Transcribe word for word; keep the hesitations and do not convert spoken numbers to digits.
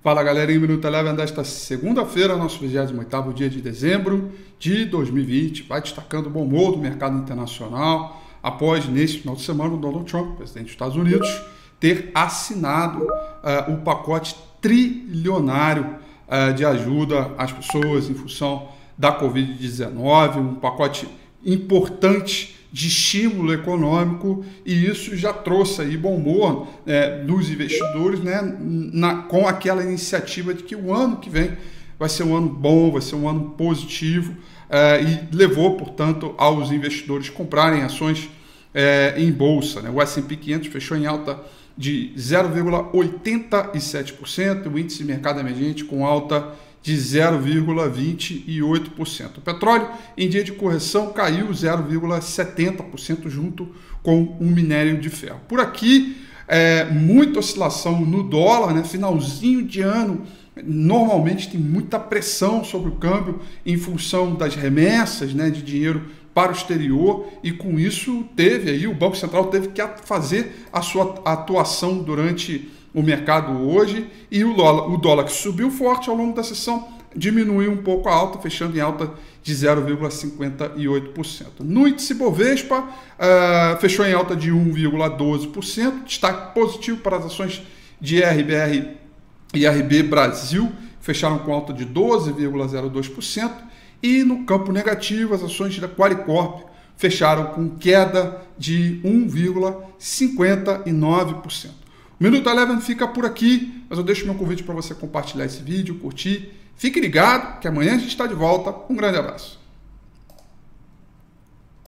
Fala galerinha, Minuto Eleven desta segunda-feira, nosso vigésimo oitavo dia de dezembro de dois mil e vinte. Vai destacando o bom humor do mercado internacional após, nesse final de semana, o Donald Trump, presidente dos Estados Unidos, ter assinado uh, o pacote trilionário uh, de ajuda às pessoas em função da covid dezenove, um pacote importante de estímulo econômico, e isso já trouxe aí bom humor é, dos investidores, né, na, com aquela iniciativa de que o ano que vem vai ser um ano bom, vai ser um ano positivo, é, e levou, portanto, aos investidores comprarem ações é, em bolsa, né? O S e P quinhentos fechou em alta de zero vírgula oitenta e sete por cento, o índice de mercado emergente com alta de zero vírgula vinte e oito por cento. O petróleo, em dia de correção, caiu zero vírgula setenta por cento junto com o minério de ferro. Por aqui, é, muita oscilação no dólar, né? Finalzinho de ano, normalmente tem muita pressão sobre o câmbio em função das remessas, né, de dinheiro para o exterior, e com isso teve aí, o Banco Central teve que fazer a sua atuação durante o mercado hoje, e o dólar, o dólar que subiu forte ao longo da sessão diminuiu um pouco a alta, fechando em alta de zero vírgula cinquenta e oito por cento. No índice Bovespa, uh, fechou em alta de um vírgula doze por cento, destaque positivo para as ações de R B R e R B Brasil, fecharam com alta de doze vírgula zero dois por cento, e no campo negativo, as ações da Qualicorp fecharam com queda de um vírgula cinquenta e nove por cento. O Minuto Eleven fica por aqui, mas eu deixo meu convite para você compartilhar esse vídeo, curtir. Fique ligado, que amanhã a gente está de volta. Um grande abraço.